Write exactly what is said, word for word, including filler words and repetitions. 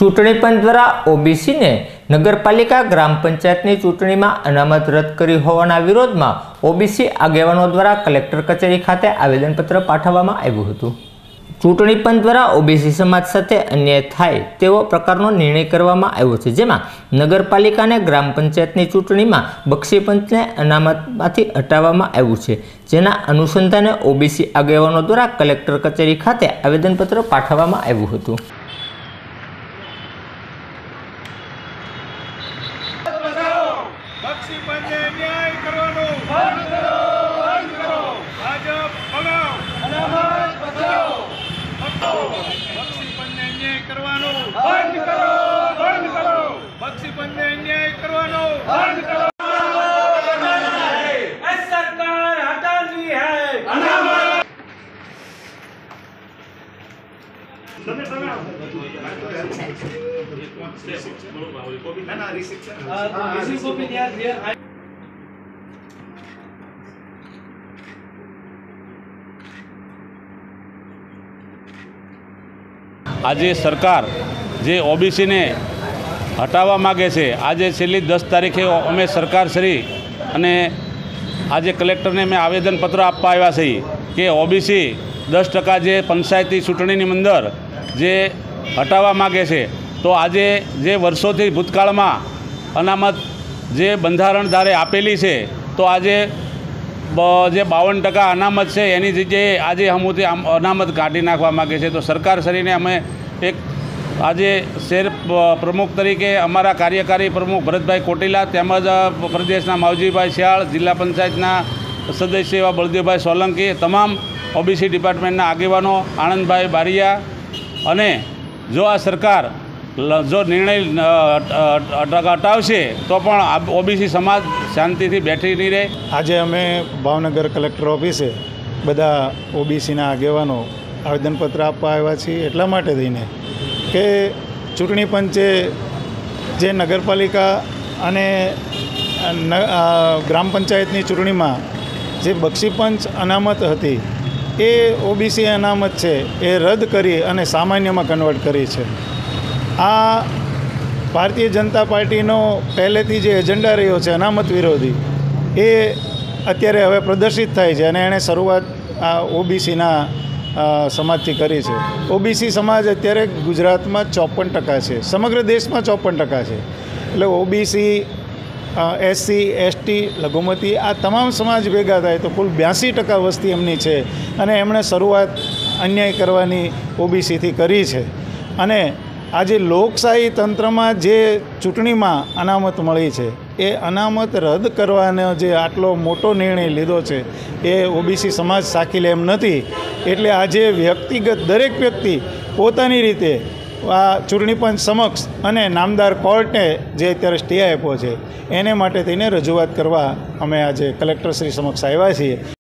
चूंटणी पंच द्वारा ओबीसी ने नगरपालिका ग्राम पंचायतनी चूंटणीमां अनामत रद्द करी होवाना विरोधमां ओबीसी आगेवानो द्वारा कलेक्टर कचेरी खाते आवेदनपत्र पाठववामां आव्युं हतुं। चूंटणी पंच द्वारा ओबीसी समाज साथे अन्याय थाय तेवो प्रकारनो निर्णय करवामां आव्यो छे, जेमां नगरपालिकाने ग्राम पंचायतनी चूंटणीमां बक्षी पंचने अनामतमांथी हटाववामां आव्युं छे, जेना अनुसंधाने ओबीसी आगेवानो द्वारा कलेक्टर कचेरी खाते आवेदनपत्र पाठववामां आव्युं हतुं। बक्षी पंचने न्याय करवानो बंद करो, बंद करो। भाजप भगाओ, अनामत बचाओ, बचाओ। बक्षी पंचने न्याय करवानो बंद करो, बंद करो। बक्षी पंचने न्याय करवानो बंद करो। सरकार हटानी है अनामत। તમે તમે ના ના રિસિપ્શન રિસિપ્ટ કોપી ત્યાં છે। આજે સરકાર જે ओबीसी ने हटावा मागे छे, आज छेल्ली दस तारीखे अमे सरकारश्री अने आज कलेक्टर ने मैं आवेदनपत्र आपवा आव्या छे कि ओबीसी दस टका जे पंचायती चूंटणीनी अंदर जे हटावा मागे छे, तो आज जे वर्षोथी भूतकाळमां अनामत जे बंधारण धारे आपेली छे, तो आज जे बावन टका अनामत है एनी जग्याए आज हमुती अनामत काढी नाखवा मागे छे। तो सरकारश्रीने अमे एक आज शहर प्रमुख तरीके अमरा कार्यकारी प्रमुख भरतभाई कोटेला तेमज प्रदेशना मावजीभाई श्याळ, जिला पंचायतना सदस्य एवा बलदेवभाई सोलंकी, तमाम ओबीसी डिपार्टमेंटना आगेवानो आनंदभाई बारिया अने जो आ सरकार जो निर्णय हटावशे तो पण ओबीसी समाज शांतिथी बेठी नहीं रहे। आज अमे भावनगर कलेक्टर ऑफिसे बधा ओबीसीना आगेवानो आवेदनपत्र आपवा आव्या छीए एटला माटे थईने के चूंटणी पंचे जे नगरपालिका अने ग्राम पंचायतनी चूंटणीमां जे बक्षी पंच अनामत हती ए ओबीसी अनामत छे ए रद्द करी अने सामान्यमां कन्वर्ट करी छे। आ भारतीय जनता पार्टीनो पहलेथी जे एजेंडा रह्यो छे अनामत विरोधी ए अत्यारे हवे प्रदर्शित थाय छे अने एणे शरूआत आ ओबीसीना समाजथी करी छे। ओबीसी समाज अत्यारे गुजरातमां चौपन टका छे, समग्र देशमां चौपन टका छे। एटले ओबीसी एससी एसटी लघुमती आ तमाम समाज भेगा थाय तो कुल ब्यासी टका वस्ती एमनी छे अने एमणे शरूआत अन्याय करवानी ओबीसीथी करी छे। अने आज लोकशाही तंत्र में जे चूंटणी में अनामत मळी छे ए अनामत रद्द करवानो जे आटलो मोटो निर्णय लीधो छे ए ओबीसी समाज साखी ले एम नथी। एटले आजे व्यक्तिगत दरेक व्यक्ति पोतानी रीते आ चूंटणी पंच समक्ष अने नामदार कोर्टे जे अत्यारे स्टे आप्यो छे एने माटे थईने रजूआत करवा अमे आज कलेक्टर श्री समक्ष आव्या छीए।